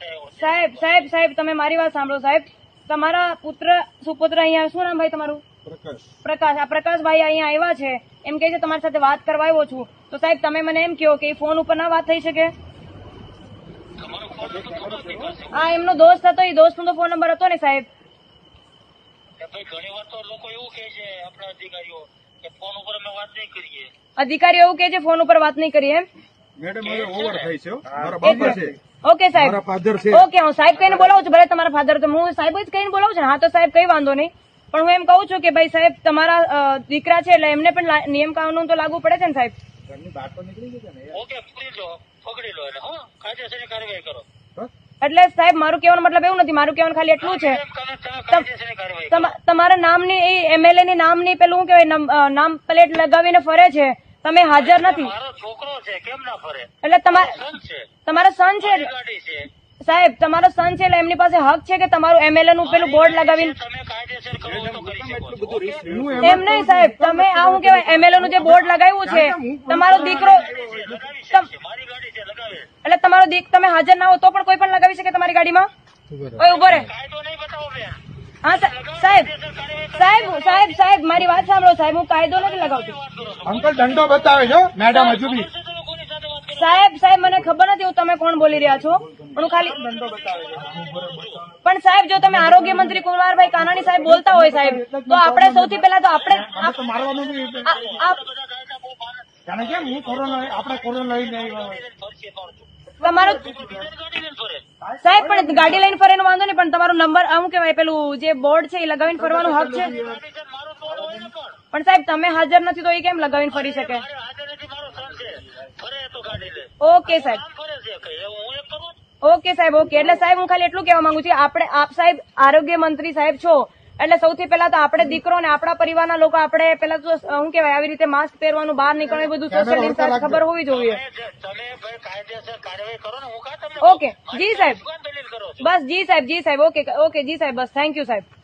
સાહેબ સાહેબ સાહેબ તમે મારી વાત સાંભળો સાહેબ. તમારા પુત્ર સુપુત્ર અહીંયા, શું નામ ભાઈ તમારું? પ્રકાશ. આ પ્રકાશભાઈ અહીંયા આવ્યા છે, એમ કે છે તમારી સાથે વાત કરવા આવ્યો છું. તો સાહેબ તમે મને એમ કહો કે ફોન ઉપર ના વાત થઈ શકે? હા, એમનો દોસ્ત હતો, એ દોસ્ત નો ફોન નંબર હતો ને સાહેબ. ઘણી વાર તો લોકો એવું કહે છે આપણા અધિકારીઓ કે ફોન ઉપર અમે વાત નહીં કરીએ. અધિકારીઓ એવું કે છે ફોન ઉપર વાત નહીં કરીએ એમ? મેડમ હવે ઓવર થાય છે, મારા બાપા છે. ઓકે સાહેબ, ફાધર છે. ઓકે હું સાહેબ કહીને બોલાવું છું. ભલે તમારા ફાધર તો હું સાહેબ જ કહીને બોલાવું છું. હા તો સાહેબ કઈ વાંધો નહીં, પણ હું એમ કહું છું કે ભાઈ સાહેબ તમારા દીકરા છે એટલે એમને પણ નિયમ કાનૂન તો લાગુ પડે છે ને સાહેબ. ઓકે, પકડી લો એને, હા, કાયદેસરની કાર્યવાહી કરો. એટલે સાહેબ મારું કહેવાનો મતલબ એવું નથી, મારું કહેવાનું ખાલી એટલું છે તમારા નામની એ એમએલએ ની નામની પેલું શું કહેવાય નામ પ્લેટ લગાવીને ફરે છે, તમે હાજર નથી. મારો છોકરો છે, કેમ ના ફરે? એટલે તમારા સન છે સાહેબ, તમારો સન છે એટલે એમની પાસે હક છે કે તમારું એમએલએ નું પેલું બોર્ડ લગાવીને. તમે કાયદેસર કરો તો કરી શકો. એમ નહીં સાહેબ, તમે આ શું કહેવાય એમએલએ નું જે બોર્ડ લગાવ્યું છે, તમારો દીકરો મારી ગાડી છે, લગાવે. એટલે તમારો તમે હાજર ના હો તો પણ કોઈ પણ લગાવી શકે તમારી ગાડીમાં? ઓય ઉભો રહે. કાયદો નહીં બતાવો બેન. હા સાહેબ સાહેબ સાહેબ સાહેબ મારી વાત સાંભળો સાહેબ, હું કાયદો નથી લગાવતી. અંકલ દંડો બતાવે છે મેડમ હજુ બી. સાહેબ સાહેબ મને ખબર નથી તમે કોણ બોલી રહ્યા છો, પણ હું ખાલી પણ સાહેબ જો તમે આરોગ્ય મંત્રી કુંવરભાઈ કાનાણી સાહેબ બોલતા હોય સાહેબ, તો આપણે સૌથી પહેલા તો આપણે મારવાનું કેમ હું કોરોના આપણે કોરોના લઈને તમારું સાહેબ પણ ગાડી લઈને ફરે વાંધો નહીં, પણ તમારો નંબર શું કહેવાય પેલું જે બોર્ડ છે એ લગાવીને ફરવાનો હક છે. પણ સાહેબ તમે હાજર નથી તો એ કેમ લગાવીને ફરી શકે? ઓકે સાહેબ, ઓકે સાહેબ, ઓકે. એટલે સાહેબ હું ખાલી એટલું કહેવા માંગુ છું, આપ સાહેબ આરોગ્ય મંત્રી સાહેબ છો એટલે સૌથી પહેલા તો આપણે દીકરો ને આપણા પરિવારના લોકો આપણે પેલા તો શું કહેવાય આવી રીતે માસ્ક પહેરવાનું, બહાર નીકળવાનું, બધું સોશિયલ ડિસ્ટન્સ ખબર હોવી જોઈએ. ઓકે જી સાહેબ, બસ જી સાહેબ, જી સાહેબ, ઓકે ઓકે જી સાહેબ, બસ થેન્ક યુ સાહેબ.